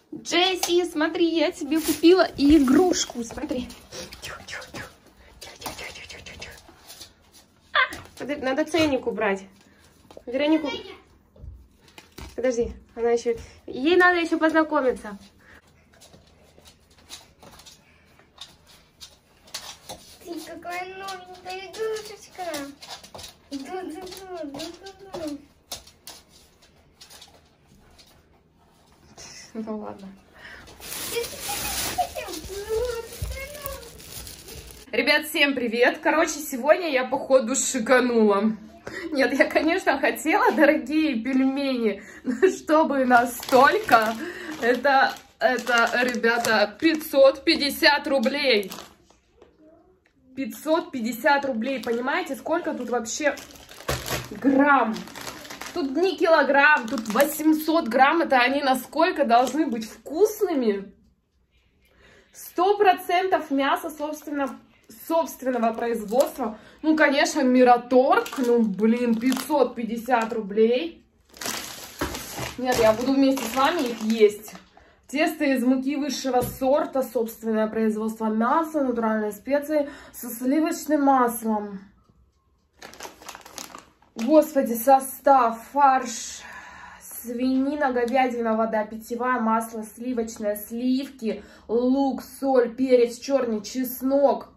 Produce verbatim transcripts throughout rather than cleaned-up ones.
Джесси, смотри, я тебе купила игрушку. Смотри. Тихо, тихо, тихо. Тихо, тихо, тихо, тихо, тихо, тихо. А, подожди, надо ценник убрать. Веронику. Подожди, она еще. Ей надо еще познакомиться. Ты какая новенькая игрушечка. Ду-ду-ду-ду-ду-ду. Ну ладно. Ребят, всем привет! Короче, сегодня я, походу, шиканула. Нет, я, конечно, хотела дорогие пельмени, но чтобы настолько, это, это, ребята, пятьсот пятьдесят рублей. пятьсот пятьдесят рублей, понимаете, сколько тут вообще грамм? Тут не килограмм, тут восемьсот грамм, это они насколько должны быть вкусными. сто процентов мяса, собственно, собственного производства. Ну, конечно, Мираторг, ну, блин, пятьсот пятьдесят рублей. Нет, я буду вместе с вами их есть. Тесто из муки высшего сорта, собственное производство мяса, натуральные специи со сливочным маслом. Господи, состав: фарш, свинина, говядина, вода питьевая, масло сливочное, сливки, лук, соль, перец черный, чеснок.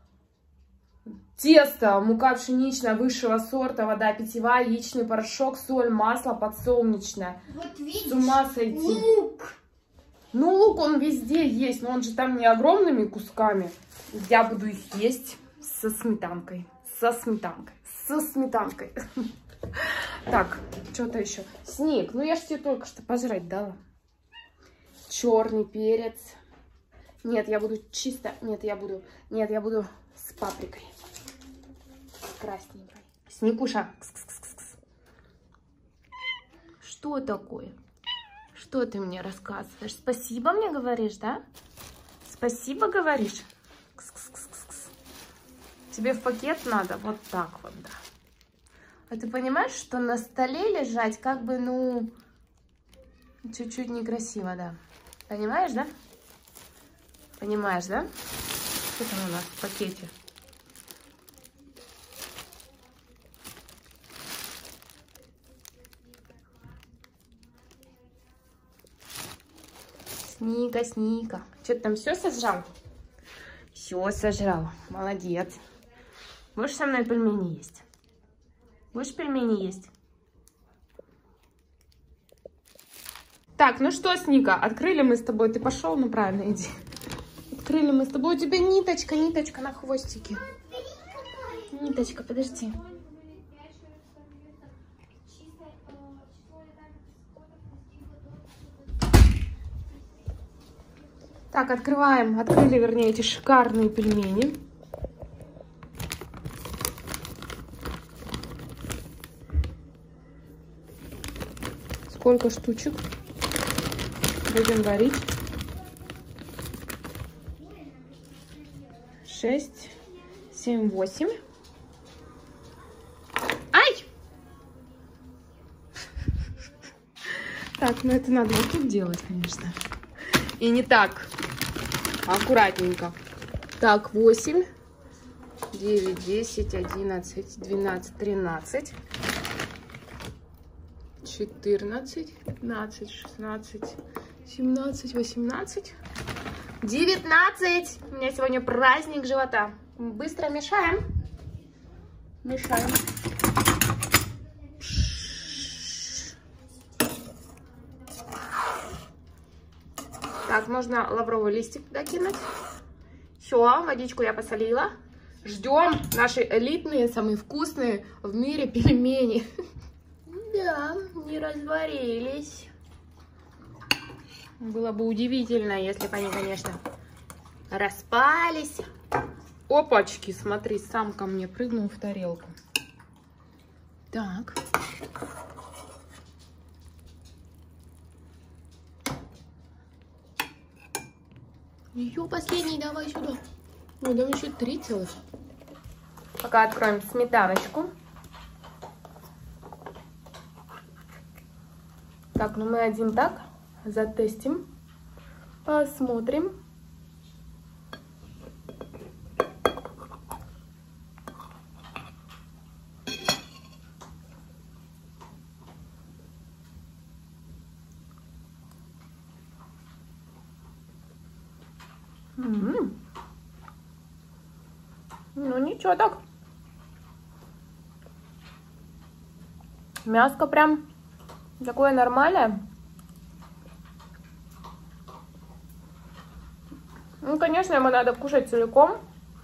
Тесто: мука пшеничная высшего сорта, вода питьевая, яичный порошок, соль, масло подсолнечное. Вот видишь, с ума сойти. лук. Ну, лук он везде есть, но он же там не огромными кусками. Я буду их есть со сметанкой. Со сметанкой. Со сметанкой. Так, что-то еще. Снег. Ну, я же тебе только что пожрать дала. Черный перец. Нет, я буду чисто... Нет, я буду... Нет, я буду с паприкой. С красненькой. Снегуша. Кс-кс-кс-кс. Что такое? Что ты мне рассказываешь? Спасибо мне говоришь, да? Спасибо говоришь? Кс-кс-кс-кс. Тебе в пакет надо? Вот так вот, да. А ты понимаешь, что на столе лежать как бы, ну, чуть-чуть некрасиво, да? Понимаешь, да? Понимаешь, да? Что там у нас в пакете? Сника, Сника. Что ты там все сожрал? Все сожрал. Молодец. Будешь со мной пельмени есть? Будешь пельмени есть? Так, ну что, Сника, открыли мы с тобой. Ты пошел, ну правильно, иди. Открыли мы с тобой. У тебя ниточка, ниточка на хвостике. Ниточка, подожди. Так, открываем. Открыли, вернее, эти шикарные пельмени. Сколько штучек будем варить? Шесть, семь, восемь. Ай! Так, ну это надо вот тут делать, конечно. И не так. Аккуратненько. Так, восемь, девять, десять, одиннадцать, двенадцать, тринадцать. четырнадцать, пятнадцать, шестнадцать, семнадцать, восемнадцать, девятнадцать. У меня сегодня праздник живота. Быстро мешаем. Мешаем. Так, можно лавровый листик туда кинуть. Все, водичку я посолила. Ждем наши элитные, самые вкусные в мире пельмени. Да, не разварились. Было бы удивительно, если бы они, конечно, распались. Опачки, смотри, сам ко мне прыгнул в тарелку. Так. Еще последний, давай сюда. Ой, там еще три целых. Пока откроем сметаночку. Так, ну мы один так затестим. Посмотрим. М-м-м. Ну ничего так. Мяско прям такое нормальное. Ну, конечно, ему надо кушать целиком.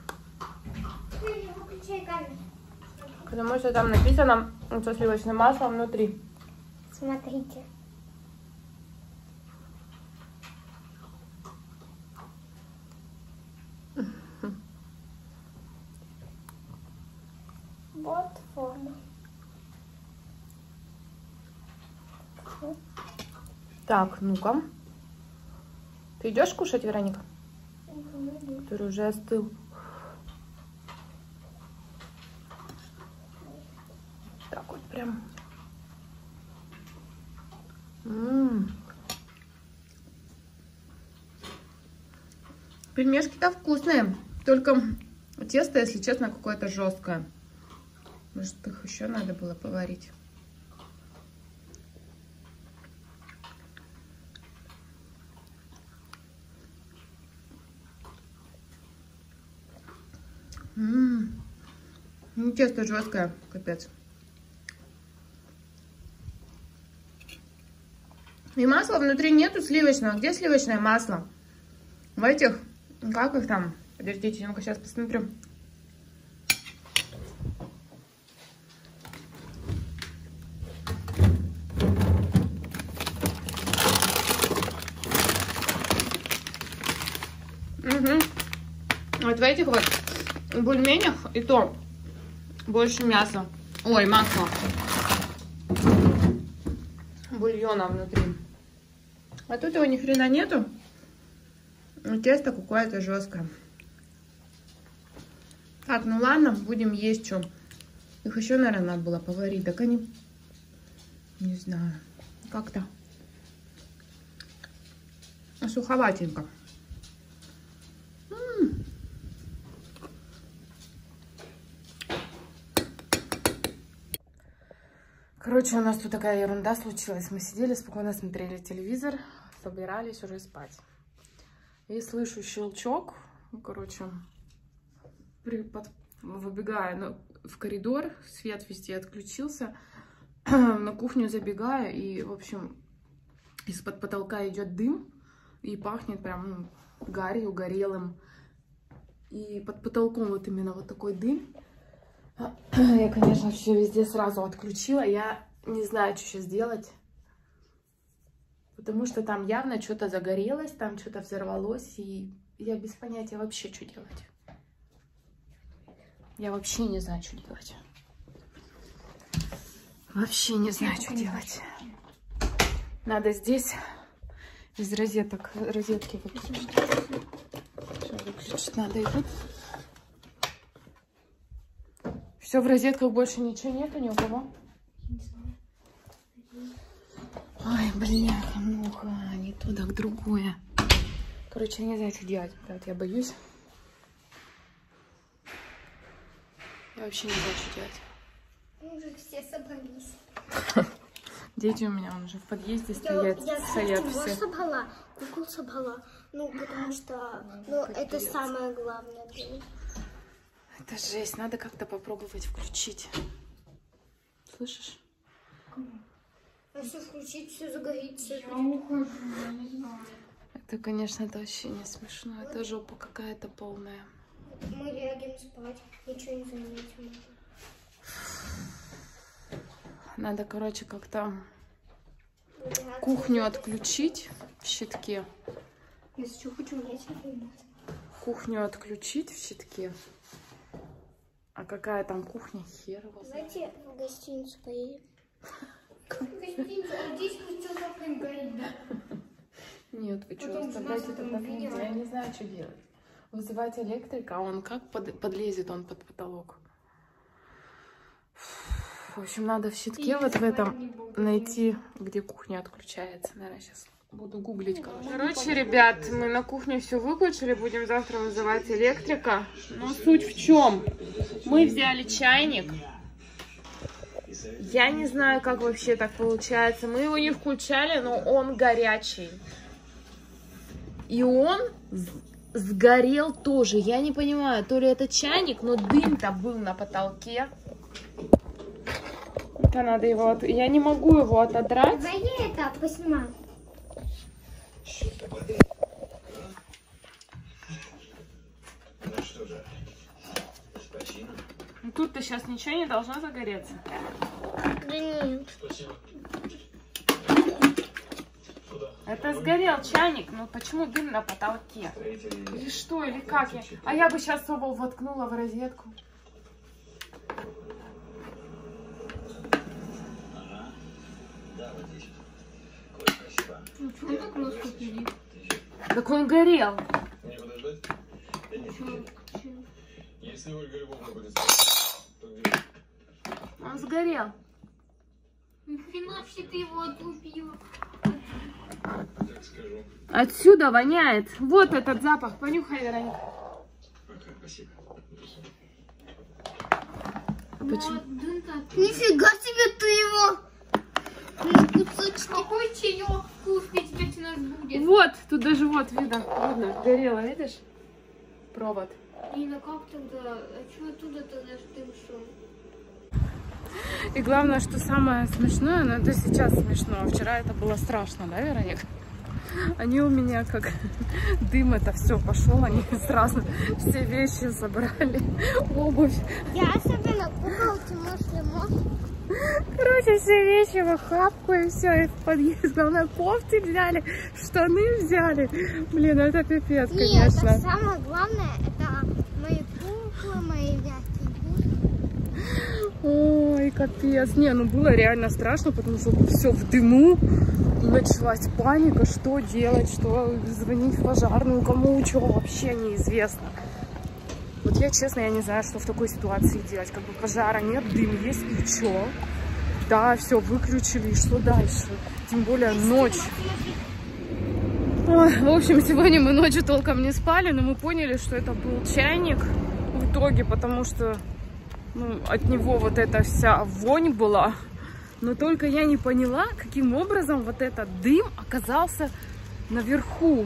Потому что там написано со сливочным маслом внутри. Смотрите. Вот форма. Так, ну-ка. Ты идешь кушать, Вероника? Который уже остыл. Так вот прям. М-м. Пельмешки-то вкусные. Только тесто, если честно, какое-то жесткое. Может, их еще надо было поварить. М-м-м. Ну, тесто жесткое, капец. И масла внутри нету сливочного. Где сливочное масло? В этих, как их там? Подождите, ну-ка сейчас посмотрю. Угу. Вот в этих вот бульменях и то больше мяса. Ой, масла. Бульона внутри. А тут его ни хрена нету. Тесто какое-то жесткое. Так, ну ладно, будем есть что. Их еще, наверное, надо было поварить. Так они, не знаю, как-то суховатенько. М-м. Короче, у нас тут такая ерунда случилась. Мы сидели, спокойно смотрели телевизор, собирались уже спать. И слышу щелчок. Короче, при, под, выбегаю ну, в коридор, свет везде отключился. На кухню забегаю, и, в общем, из-под потолка идет дым. И пахнет прям ну, гарью, горелым. И под потолком вот именно вот такой дым. Я, конечно, все везде сразу отключила. Я не знаю, что сейчас делать. Потому что там явно что-то загорелось, там что-то взорвалось. И я без понятия вообще, что делать. Я вообще не знаю, что делать. Вообще не знаю, что делать. Надо здесь из розеток, розетки выключить. Сейчас выключить надо его. Все, в розетках больше ничего нету ни у кого? Ой, бляха, муха, не то, так другое. Короче, я не знаю, что делать. Вот я боюсь. Я вообще не знаю, что делать. Мы уже все собрались. Дети у меня уже в подъезде стоят, Я, я стоят кстати, все. собрала, кукол собрала. Ну, потому что, ну, это самое главное для них. Это жесть, надо как-то попробовать включить. Слышишь? А если включить, все загорится. Я ухожу, я не знаю. Это, конечно, это вообще не смешно. Это жопа какая-то полная. Мы лягем спать, ничего не заметим. Надо, короче, как-то кухню отключить в щитке. Если что, хочу уметь. Кухню отключить в щитке. А какая там кухня? Хер его знает. Давайте в гостиницу поедем. Гостиница, а здесь хотел так горит, да? Нет, вы что, Потом оставляйте жена это так потом нельзя. Я не знаю, что делать. Вызывать электрика, а он как под, подлезет он под потолок? В общем, надо в щитке вот в этом найти, где кухня отключается. Наверное, сейчас Буду гуглить, короче. Короче, ребят, мы на кухне все выключили, будем завтра вызывать электрика. Но суть в чем? Мы взяли чайник. Я не знаю, как вообще так получается. Мы его не включали, но он горячий. И он сгорел тоже. Я не понимаю, то ли это чайник, но дым-то был на потолке. Это надо его... От... Я не могу его отодрать. Давай я это поснимаю. Тут-то сейчас ничего не должно загореться. Да нет. Это сгорел чайник, но почему дым на потолке? Или что, или как я? А я бы сейчас его воткнула в розетку. Ну, почему так руско сидит? Так он горел. Мне подождать? Да нет. Если Ольга Львовна будет то где? Он сгорел. Нахрена все ты его отлупила? Так скажу. Отсюда воняет. Вот этот запах. Понюхай, Вероника. Пока, спасибо. А почему? Нифига себе ты его на кусочки. Какой чаек вкусный теперь у нас будет? Вот, тут даже вот видно. Видно, горело, видишь? Провод. Нина, как тогда? А что оттуда тогда дым шел? И главное, что самое смешное, но это сейчас смешно. А вчера это было страшно, да, Вероника? Они у меня как дым это все пошел, они сразу все вещи забрали, обувь. Я особенно кукол Тимош Лимон. Короче, все вещи в охапку и все, и в подъезд. Главное, кофты взяли, штаны взяли. Блин, ну это пипец, Нет, конечно. это самое главное, это мои куклы, мои мягкие игрушки. Ой, капец. Не, ну было реально страшно, потому что все в дыму. Началась паника, что делать, что звонить в пожарную, кому, чего, вообще неизвестно. Вот я, честно, я не знаю, что в такой ситуации делать. Как бы пожара нет, дым есть, и что? Да, все, выключили, и что дальше? Тем более ночь. Ой, в общем, сегодня мы ночью толком не спали, но мы поняли, что это был чайник в итоге, потому что ну, от него вот эта вся вонь была. Но только я не поняла, каким образом вот этот дым оказался наверху,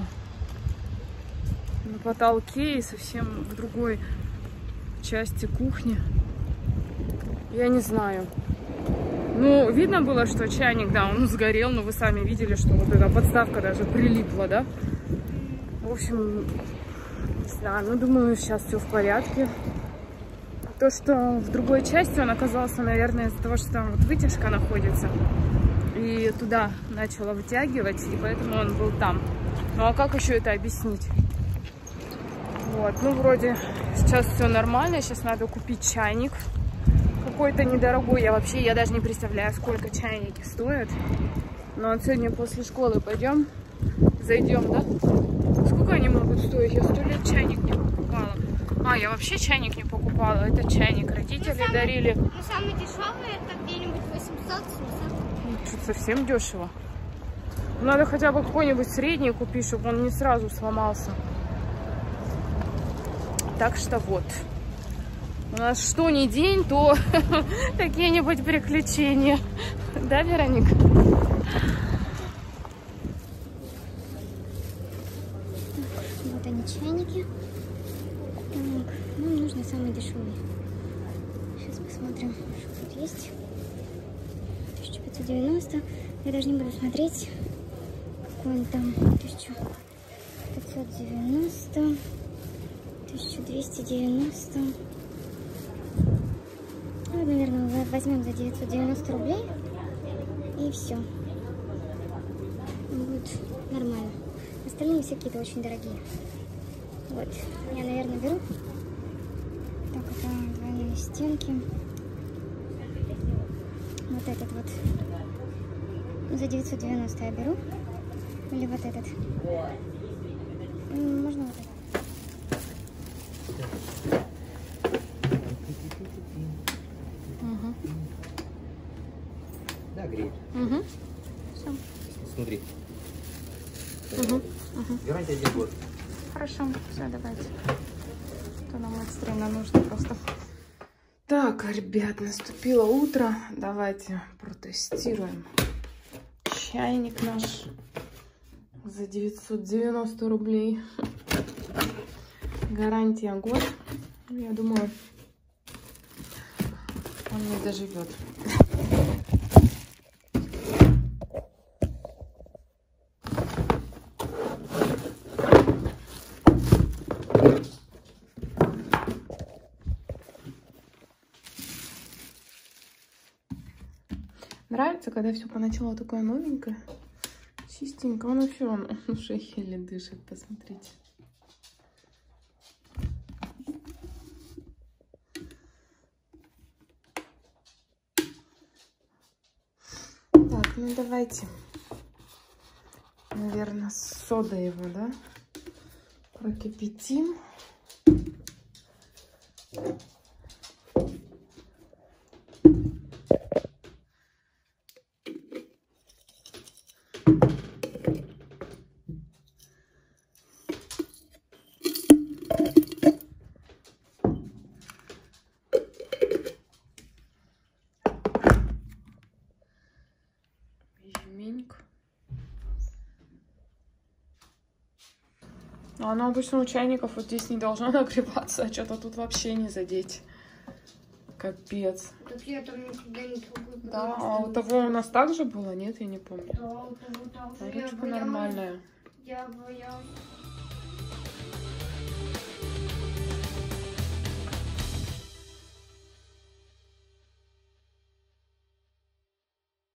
на потолке и совсем в другой части кухни. Я не знаю. Ну, видно было, что чайник, да, он сгорел, но вы сами видели, что вот эта подставка даже прилипла, да? В общем, не знаю, ну, думаю, сейчас все в порядке. То, что в другой части он оказался, наверное, из-за того, что там вот вытяжка находится. И туда начало вытягивать, и поэтому он был там. Ну, а как еще это объяснить? Вот, ну, вроде сейчас все нормально. Сейчас надо купить чайник. Какой-то недорогой. Я вообще, я даже не представляю, сколько чайники стоят. Но вот сегодня после школы пойдем, зайдем, да? Сколько они могут стоить? Я сто лет чайник не покупала. А, я вообще чайник не покупала. Это чайник родители ну, дарили. Ну, самый дешевый это где-нибудь восемьсот-семьсот. Ну, что-то совсем дешево. Надо хотя бы какой-нибудь средний купить, чтобы он не сразу сломался. Так что вот. У нас что ни день, то какие-нибудь приключения. Да, Вероника? Вот они, чайники. Так, ну, нужно самый дешевый. Сейчас посмотрим, что тут есть. тысяча пятьсот девяносто. Я даже не буду смотреть, какой он там. тысяча пятьсот девяносто. тысяча двести девяносто. Ну, наверное, возьмем за девятьсот девяносто рублей. И все. Будет нормально. Остальные все какие-то очень дорогие. Вот. Я, наверное, беру. Так, это двойные стенки. Вот этот вот. За девятьсот девяносто я беру. Или вот этот. Можно вот этот. Угу. Да, греет. Угу. Все. Смотри. Угу. Гарантия один год. Хорошо, все, давайте. То нам экстренно нужно просто. Так, ребят, наступило утро. Давайте протестируем чайник наш за девятьсот девяносто рублей. Гарантия год. Я думаю, он не доживет. Нравится, когда все поначалу такое новенькое, чистенько. Он вообще он, он уже еле дышит, посмотрите. Так, ну давайте, наверное, с содой его, да, прокипятим. Оно обычно у чайников вот здесь не должно нагреваться, а что-то тут вообще не задеть. Капец. Так я там никогда не трогаю. Да, а у того у нас так же было? Нет, я не помню. Да, у того так же. Ручка нормальная. Я боялась.